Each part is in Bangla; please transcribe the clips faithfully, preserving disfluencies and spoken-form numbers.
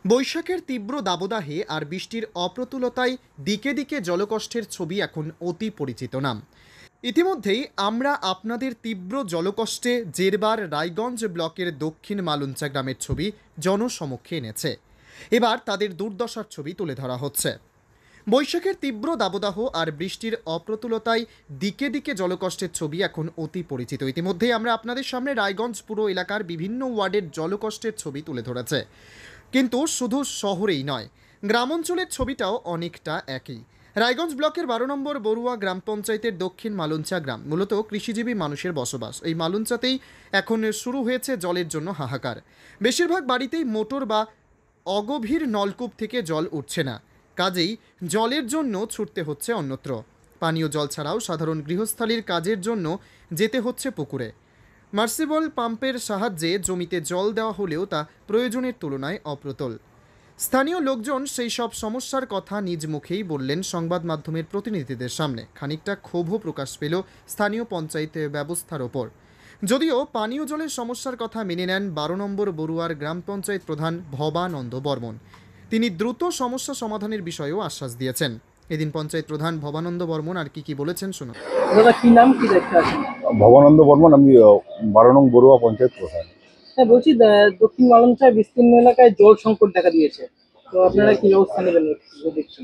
বৈশাখের তীব্র দাবদাহে আর বৃষ্টির অপ্রতুলতায় দিকে দিকে জলকষ্টের ছবি এখন অতি পরিচিত নাম। ইতিমধ্যেই আমরা আপনাদের তীব্র জলকষ্টে জেরবার রায়গঞ্জ ব্লকের দক্ষিণ মালুঞ্চা গ্রামের ছবি জনসমক্ষে এনেছে। এবার তাদের দুর্দশার ছবি তুলে ধরা হচ্ছে। বৈশাখের তীব্র দাবদাহ আর বৃষ্টির অপ্রতুলতায় দিকে দিকে জলকষ্টের ছবি এখন অতি পরিচিত। ইতিমধ্যেই আমরা আপনাদের সামনে রায়গঞ্জ পুর এলাকার বিভিন্ন ওয়ার্ডের জলকষ্টের ছবি তুলে ধরেছে। কিন্তু শুধু শহরেই নয়, গ্রামাঞ্চলের ছবিটাও অনেকটা একই। রায়গঞ্জ ব্লকের বারো নম্বর বড়ুয়া গ্রাম পঞ্চায়েতের দক্ষিণ মালুঞ্চা গ্রাম মূলত কৃষিজীবী মানুষের বসবাস। এই মালুঞ্চাতেই এখন শুরু হয়েছে জলের জন্য হাহাকার। বেশিরভাগ বাড়িতেই মোটর বা অগভীর নলকূপ থেকে জল উঠছে না, কাজেই জলের জন্য ছুটতে হচ্ছে অন্যত্র। পানীয় জল ছাড়াও সাধারণ গৃহস্থালির কাজের জন্য যেতে হচ্ছে পুকুরে। মার্সিবল পাম্পের সাহায্যে জমিতে জল দেওয়া হলেও তা প্রয়োজনের তুলনায় অপ্রতুল। স্থানীয় লোকজন সেই সব সমস্যার কথা নিজ মুখেই বললেন সংবাদ মাধ্যমের প্রতিনিধিদের সামনে। খানিকটা ক্ষোভও প্রকাশ পেল স্থানীয় পঞ্চায়েত ব্যবস্থার ওপর। যদিও পানীয় জলের সমস্যার কথা মেনে নেন বারো নম্বর বড়ুয়ার গ্রাম পঞ্চায়েত প্রধান ভবানন্দ বর্মন। তিনি দ্রুত সমস্যা সমাধানের বিষয়েও আশ্বাস দিয়েছেন। এদিন পঞ্চায়েত প্রধান ভবানন্দ বর্মন আর কি কি বলেছেন শুনুন। দাদা কি নাম, কি দেখতে আছেন? ভবানন্দ বর্মন, আমি বারো নং বড়ুয়া পঞ্চায়েত প্রধান। হ্যাঁ বলছি, দক্ষিণ মালঞ্চায় বিস্তীর্ণ এলাকায় জল সংকট দেখা দিয়েছে, তো আপনারা কি ব্যবস্থা নেবেন দেখছেন?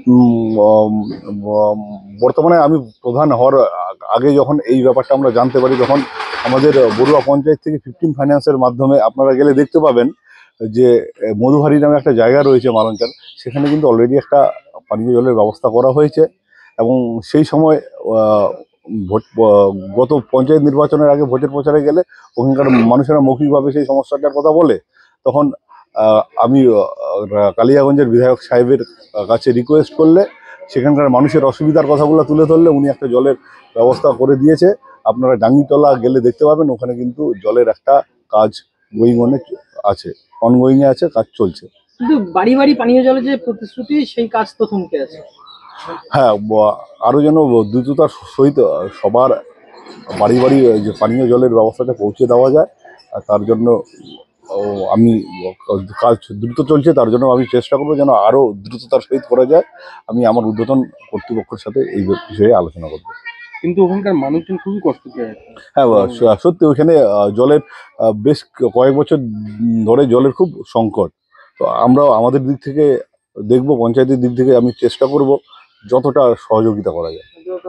বর্তমানে আমি প্রধান হওয়ার আগে যখন এই ব্যাপারটা আমরা জানতে পারি, যখন আমাদের বড়ুয়া পঞ্চায়েত থেকে ফিফটিন ফাইন্যান্সের মাধ্যমে আপনারা গেলে দেখতে পাবেন যে মধুহারি নামে একটা জায়গা রয়েছে মালঞ্চার, সেখানে কিন্তু অলরেডি একটা পানীয় জলের ব্যবস্থা করা হয়েছে। এবং সেই সময় ভোট গত পঞ্চায়েত নির্বাচনের আগে ভোটের প্রচারে গেলে ওখানকার মানুষেরা মৌখিকভাবে সেই সমস্যাটার কথা বলে, তখন আমি কালিয়াগঞ্জের বিধায়ক সাহেবের কাছে রিকোয়েস্ট করলে সেখানকার মানুষের অসুবিধার কথাগুলো তুলে ধরলে উনি একটা জলের ব্যবস্থা করে দিয়েছে। আপনারা ডাঙ্গিতলা গেলে দেখতে পাবেন, ওখানে কিন্তু জলের একটা কাজ গোয়িং অনে আছে, অনগোয়িংয়ে আছে, কাজ চলছে। কিন্তু বাড়ি বাড়ি পানীয় জলের যে প্রতিশ্রুতি, সেই কাজ তো থমকে আছে। হ্যাঁ, আরও যেন দ্রুততার সহিত সবার বাড়ি বাড়ি যে পানীয় জলের ব্যবস্থাটা পৌঁছে দেওয়া যায়, আর তার জন্য আমি কাজ দ্রুত চলছে। তার জন্য আমি চেষ্টা করবো যেন আরও দ্রুততার সহিত করা যায়। আমি আমার ঊর্ধ্বতন কর্তৃপক্ষের সাথে এই বিষয়ে আলোচনা করবো। কিন্তু ওখানকার মানুষজন খুবই কষ্ট পেয়ে। হ্যাঁ, সত্যি ওখানে জলের বেশ কয়েক বছর ধরে জলের খুব সংকট। তো আমরা আমাদের দিক থেকে দেখবো, পঞ্চায়েতের দিক থেকে আমি চেষ্টা করব যতটা সহযোগিতা করা যায়।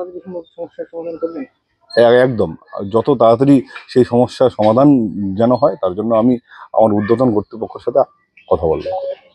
একদম যত তাড়াতাড়ি সেই সমস্যার সমাধান যেন হয়, তার জন্য আমি আমার ঊর্ধ্বতন কর্তৃপক্ষের সাথে কথা বলবো।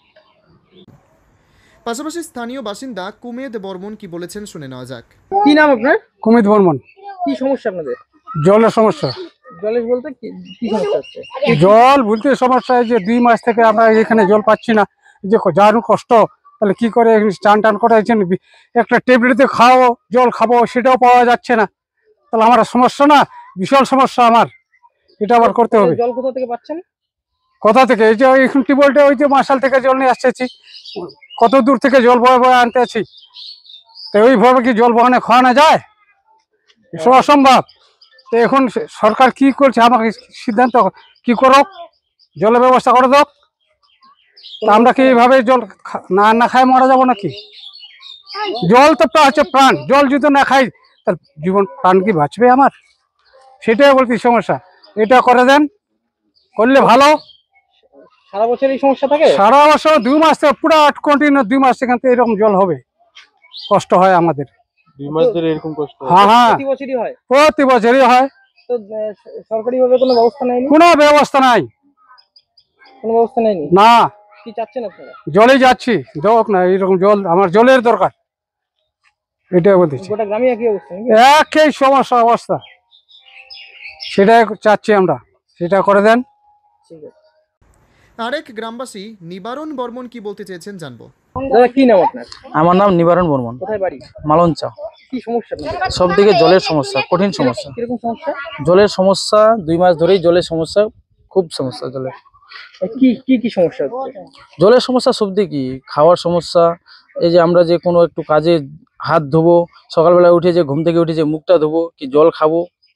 পাশাপাশি স্থানীয় বাসিন্দা কুমেদ বর্মন কি বলেছেন শুনে নেওয়া যাক। কি নাম আপনার? কুমেদ বর্মন। কি সমস্যা আপনাদের? জলের সমস্যা। জলের বলতে কি কি সমস্যা হচ্ছে? জল বলতে সমস্যা যে দুই মাস থেকে আমরা এখানে জল পাচ্ছি না, যে যার কষ্ট, তাহলে কি করে চান টান করে একটা ট্যাবলেটে খাও জল খাবো, সেটাও পাওয়া যাচ্ছে না। তাহলে আমার সমস্যা না, বিশাল সমস্যা আমার, এটা আবার করতে হবে। জল কোথা থেকে পাচ্ছেন? কোথা থেকে? এই যে এখন টিউবওয়েলটা, ওই যে মাসাল থেকে জল নিয়ে আসতেছি, কত দূর থেকে জল বয়ে বয়ে আনতে আছি, তো ওইভাবে কি জল বহানে খাওয়ানো যায়? এসব অসম্ভব। তো এখন সরকার কি করছে, আমাকে সিদ্ধান্ত কি করো, জলের ব্যবস্থা করে দাও। তা আমরা কি এইভাবে জল না না খাই মারা যাবো নাকি? জল তো হচ্ছে প্রাণ, জল যদি না খাই তার জীবন প্রাণ কি বাঁচবে আমার? সেটাই বলছি সমস্যা। এটা করে দেন, করলে ভালো। সারা বছর এই সমস্যা থাকে? সারা বছর দুই মাস থেকে পুরো কন্টিনিউ দুই মাস সেখান থেকে এরকম জল হবে, কষ্ট হয় আমাদের। দুই মাস ধরে এরকম কষ্ট? হ্যাঁ হ্যাঁ, প্রতি বছরই হয়। প্রতি বছরই হয়। তো সরকারি ভাবে কোনো ব্যবস্থা নেয়নি? কোনো ব্যবস্থা নাই, কোনো ব্যবস্থা নেয়নি। না। কি চাচ্ছেন আপনারা? জলে যাচ্ছি, হোক না এরকম জল, আমার জলের দরকার, এটাই বলতেছি। গোটা গ্রামে একই অবস্থা? একই সমস্যা অবস্থা, সেটাই চাচ্ছি আমরা, সেটা করে দেন। ঠিক আছে। আরেক গ্রামবাসী নিবারণ বর্মন কি বলতে চেয়েছেন জানবো। দাদা কি নাম আপনার? আমার নাম নিবারণ বর্মন। কোথায় বাড়ি? মালঞ্চা। কি সমস্যা আপনাদের? সব দিকে জলের সমস্যা, কঠিন সমস্যা। কিরকম সমস্যা? জলের সমস্যা দুই মাস ধরেই জলের সমস্যা, খুব সমস্যা জলের। কি কি কি সমস্যা হচ্ছে? জলের সমস্যা সব দিকে, খাওয়ার সমস্যা। এই যে আমরা যে কোনো একটু কাজে হাত ধোবো, সকালবেলা উঠে যে ঘুম থেকে উঠে যে মুখটা ধোবো কি জল খাবো,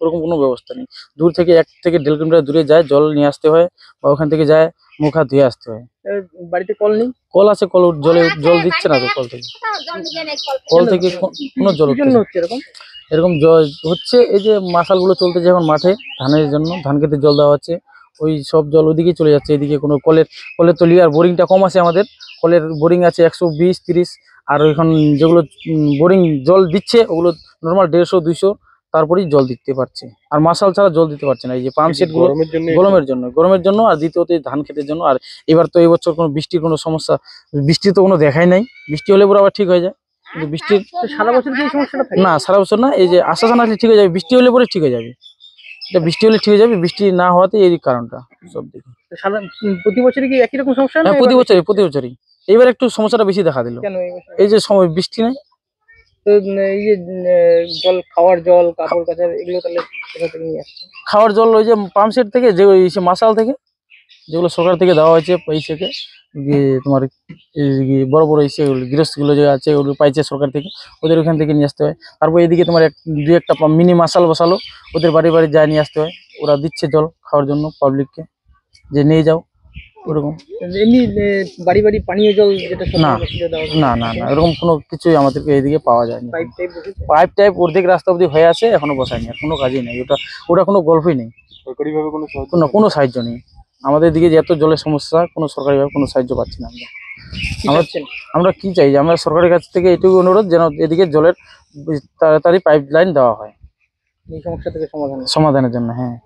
ওরকম কোনো ব্যবস্থা নেই। দূর থেকে এক থেকে দেড় কিলোমিটার দূরে যায় জল নিয়ে আসতে হয়, বা ওখান থেকে যায় মুখ হাত ধুয়ে আসতে হয়। এ, বাড়িতে কল নেই? কল আছে, কল জলে জল দিচ্ছে না তো কল থেকে, কল থেকে কো- কোনো জল কি উঠছে জন্য না। হচ্ছে এরকম? এরকম জ- হচ্ছে এই যে মাসালগুলো চলতেছে এখন মাঠে ধানের জন্য, ধান খেতে জল দেওয়া হচ্ছে, ওই সব জল ওইদিকে চলে যাচ্ছে। এদিকে কোনো কলের কলের তো লিয়ার বোরিংটা কম আছে আমাদের, কলের বোরিং আছে একশো বিশ তিরিশ, আর ওইখান যেগুলো বোরিং জল দিচ্ছে ওগুলো নর্মাল দেড়শো দুইশো, তারপরেই জল দিতে পারছে। আর মাসাল ছাড়া জল দিতে পারছে না। এই যে পাম্প সেট গুলো গরমের জন্য গরমের জন্য গরমের জন্য আর দ্বিতীয়ত এই ধান খেতের জন্য। আর এবার তো এবছর কোনো বৃষ্টির কোনো সমস্যা, বৃষ্টি তো কোনো দেখাই নাই। বৃষ্টি হলে পরে আবার ঠিক হয়ে যায়, কিন্তু বৃষ্টির তো সারা বছর কি এই সমস্যাটা থাকে? না, সারা বছর না। এই যে আশ্বাসন আসলে ঠিক হয়ে যাবে, বৃষ্টি হলে পরে ঠিক হয়ে যাবে। এটা বৃষ্টি হলে ঠিক হয়ে যাবে, বৃষ্টি না হওয়াতে এই কারণটা সব দিকে। তো সারা উম, প্রতি বছরই কি একই রকম সমস্যা? না হ্যাঁ, প্রতি এবার- বছরই প্রতি বছরই এইবার একটু সমস্যাটা বেশি দেখা দিল। কেন এই বছর? এই যে সময় বৃষ্টি নাই, তো উম, এই যে উম, জল, খাওয়ার জল, কাপড় কাচার এগুলো তাহলে কোথা থেকে নিয়ে আসছে? খাওয়ার জল ওই যে পাম্প সেট থেকে, যে ওই সে মাসাল থেকে যেগুলো সরকার থেকে দেওয়া হয়েছে পয়সাকে, তোমার এই যে বড় বড় এসে গৃহস্থগুলো যে আছে ওগুলো পাইছে সরকার থেকে, ওদের ওখান থেকে নিয়ে আসতে হয়। তারপর এদিকে তোমার এক দুই একটা মিনি মাসাল বসালো, ওদের বাড়ি বাড়ি যায় নিয়ে আসতে হয়। ওরা দিচ্ছে জল খাওয়ার জন্য পাবলিককে, যে নিয়ে যাও ওরকম। এমনি এ, বাড়ি বাড়ি পানীয় জল যেটা না। সরকার থেকে দেওয়া হচ্ছে, না না না, এরকম কোনো কিছুই আমাদেরকে এইদিকে পাওয়া যায়নি। পাইপ টাইপ বসেছে? পাইপ টাইপ অর্ধেক রাস্তা অব্দি হয়ে আছে, এখনো বসায়নি, আর কোনো কাজই নেই। ওটা ওটা কোনো গল্পই নেই, সরকারি ভাবে কোনো সাহায্য কোনো কোনো সাহায্য নেই। আমাদের দিকে যে এত জলের সমস্যা, কোনো সরকারিভাবে কোনো সাহায্য পাচ্ছি না আমরা। কি আমরা চাচ্ছেন? আমরা কি চাই যে আমরা সরকারের কাছ থেকে এটুকু অনুরোধ যেন এদিকে জলের তাড়াতাড়ি পাইপ লাইন দেওয়া হয় এই সমস্যা থেকে সমাধান? সমাধানের জন্য। হ্যাঁ,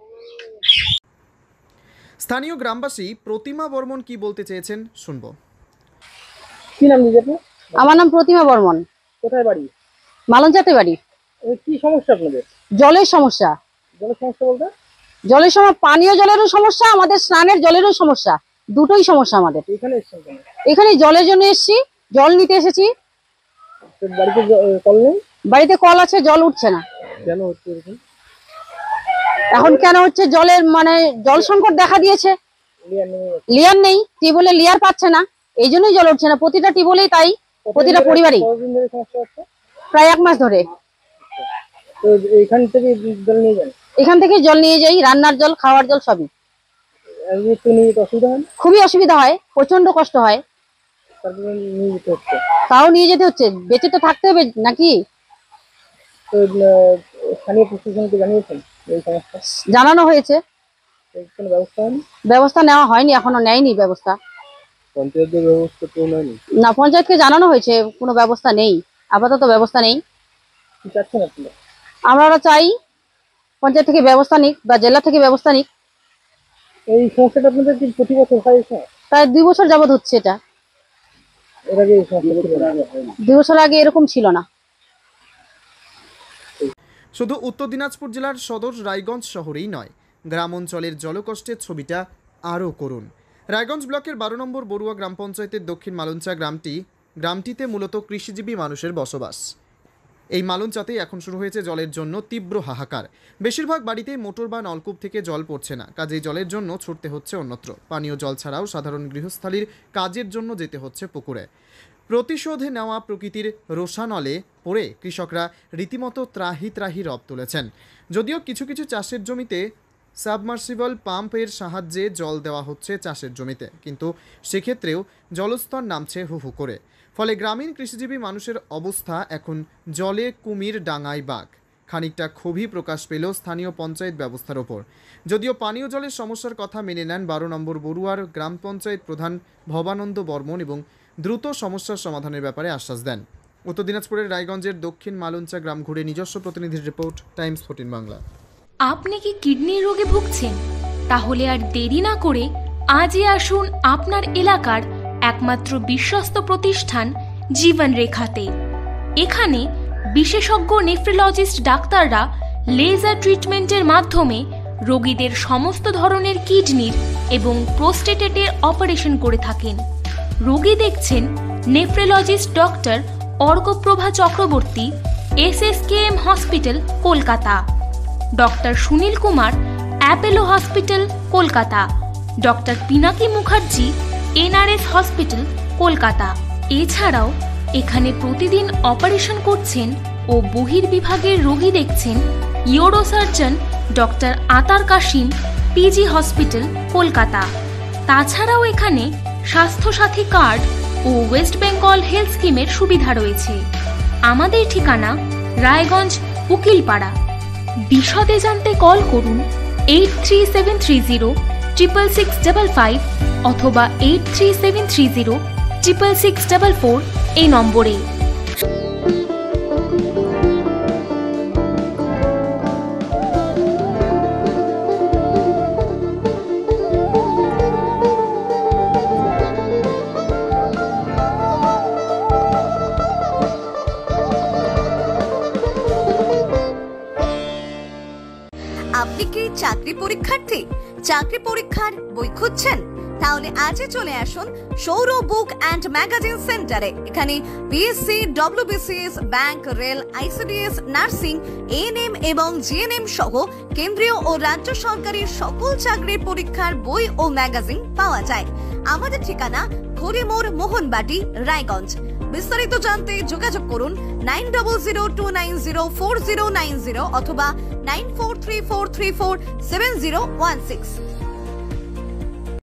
স্থানীয় গ্রামবাসী প্রতিমা বর্মন কি বলতে চেয়েছেন শুনবো। কি নাম দিদি আপনার? আমার নাম প্রতিমা বর্মন, কোথায় বাড়ি? মালঞ্চাতে বাড়ি। এ, কি সমস্যা আপনাদের? জলের সমস্যা, জলের সমস্যা বলতে? জলের সময় পানীয় জলেরও সমস্যা, আমাদের স্নানের জলেরও সমস্যা, দুটোই সমস্যা আমাদের। এখানে এসছেন কেন? এখানে জলের জন্য এসেছি, জল নিতে এসেছি। তো বাড়িতে জ- এ, কল নেই? বাড়িতে কল আছে, জল উঠছে না। কেন হচ্ছে এরকম? এখন কেন হচ্ছে, জলের মানে জল সংকট দেখা দিয়েছে। লিয়ার নেই? লিয়ার নেই, টিউবওয়েলে লিয়ার পাচ্ছে না, এই জন্যই জল উঠছে না। প্রতিটা টিউবওয়েলেই তাই, প্রতিটা পরিবারই। কতদিন ধরে সমস্যা হচ্ছে? প্রায় এক মাস ধরে তো এখান থেকে জল নিয়ে যান? এখান থেকে জল নিয়ে যাই, রান্নার জল, খাওয়ার জল সবই। আজকে একটু নিয়ে যেতে অসুবিধা হয় না? খুবই অসুবিধা হয়, প্রচন্ড কষ্ট হয়, তারপরে নিয়ে যেতে হচ্ছে। তাও নিয়ে যেতে হচ্ছে, বেঁচে তো থাকতে হবে নাকি। তো আহ, স্থানীয় প্রশাসনকে জানিয়েছেন এই সমস্যা? জানানো হয়েছে, এর কোনো ব্যবস্থা হয়নি? ব্যবস্থা নেওয়া হয়নি, এখনো নেয়নি ব্যবস্থা। পঞ্চায়েতের ব্যবস্থা কেউ নেয়নি? না, পঞ্চায়েতকে জানানো হয়েছে, কোনো ব্যবস্থা নেই, আপাতত ব্যবস্থা নেই। কি চাচ্ছেন আপনারা? আমরা চাই পঞ্চায়েত থেকে ব্যবস্থা নিক বা জেলা থেকে ব্যবস্থা নিক। এই সমস্যাটা আপনাদের কি প্রতি বছর হয়? এসে প্রায় দুই বছর যাবৎ হচ্ছে এটা, এর আগে এই সমস্যা ছিল না? দুই বছর আগে এরকম ছিল না। শুধু উত্তর দিনাজপুর জেলার সদর রায়গঞ্জ শহরেই নয়, গ্রাম অঞ্চলের জলকষ্টের ছবিটা আরও করুন। রায়গঞ্জ ব্লকের বারো নম্বর বড়ুয়া গ্রাম পঞ্চায়েতের দক্ষিণ মালঞ্চা গ্রামটি গ্রামটিতে মূলত কৃষিজীবী মানুষের বসবাস। এই মালঞ্চাতে এখন শুরু হয়েছে জলের জন্য তীব্র হাহাকার। বেশিরভাগ বাড়িতে মোটর বা নলকূপ থেকে জল পড়ছে না, কাজেই জলের জন্য ছুটতে হচ্ছে অন্যত্র। পানীয় জল ছাড়াও সাধারণ গৃহস্থালির কাজের জন্য যেতে হচ্ছে পুকুরে। প্রতিশোধে নেওয়া প্রকৃতির রোষানলে পড়ে কৃষকরা রীতিমতো ত্রাহি ত্রাহি রব তুলেছেন। যদিও কিছু কিছু চাষের জমিতে সাবমার্সিবল পাম্পের সাহায্যে জল দেওয়া হচ্ছে চাষের জমিতে, কিন্তু সেক্ষেত্রেও জলস্তর নামছে হু হু করে। ফলে গ্রামীণ কৃষিজীবী মানুষের অবস্থা এখন জলে কুমির ডাঙায় বাঘ। খানিকটা ক্ষোভই প্রকাশ পেল স্থানীয় পঞ্চায়েত ব্যবস্থার ওপর। যদিও পানীয় জলের সমস্যার কথা মেনে নেন বারো নম্বর বড়ুয়ার গ্রাম পঞ্চায়েত প্রধান ভবানন্দ বর্মন এবং দ্রুত সমস্যার সমাধানের ব্যাপারে আশ্বাস দেন। উত্তর দিনাজপুরের রায়গঞ্জের দক্ষিণ মালঞ্চা গ্রাম ঘুরে নিজস্ব প্রতিনিধির রিপোর্ট, টাইমস ফোরটিন বাংলা। আপনি কি কিডনির রোগে ভুগছেন? তাহলে আর দেরি না করে আজই আসুন আপনার এলাকার একমাত্র বিশ্বস্ত প্রতিষ্ঠান জীবন রেখাতে। এখানে বিশেষজ্ঞ নেফ্রোলজিস্ট ডাক্তাররা লেজার ট্রিটমেন্টের মাধ্যমে রোগীদের সমস্ত ধরনের কিডনির এবং প্রোস্টেটেটের অপারেশন করে থাকেন। রোগী দেখছেন nephrologist doctor Arkaprabha Chakraborty, S S K M hospital, Kolkata. Doctor Sunil Kumar, Apollo hospital, Kolkata. Doctor Pinaki Mukherjee, N R S hospital, Kolkata. এছাড়াও এখানে প্রতিদিন অপারেশন করছেন ও বহির্বিভাগের রোগী দেখছেন ইউরোসার্জন ডক্টর আতার কাশিম, পিজি হসপিটাল, কলকাতা। তাছাড়াও এখানে স্বাস্থ্যসাথী কার্ড ও ওয়েস্ট বেঙ্গল হেলথ স্কিমের সুবিধা রয়েছে। আমাদের ঠিকানা রায়গঞ্জ, উকিলপাড়া। বিশদে জানতে কল করুন eight three seven three zero triple six double five অথবা eight three seven three zero triple six double four এই নম্বরে। আপনি কি চাকরি পরীক্ষার্থী? চাকরি পরীক্ষার বই খুঁজছেন? তাহলে আজই চলে আসুন সৌর বুক অ্যান্ড ম্যাগাজিন সেন্টারে। এখানে BSc, WBCS, bank, rail, ICDS, nursing, ANM এবং জিএনএম সহ কেন্দ্রীয় ও রাজ্য সরকারের সকল চাকরির পরীক্ষার বই ও ম্যাগাজিন পাওয়া যায়। আমাদের ঠিকানা ঘড়িমোড়, মোহনবাটি, রায়গঞ্জ। বিস্তারিত জানতে যোগাযোগ করুন nine double zero two nine zero four zero nine zero অথবা nine four three four three four seven zero one six.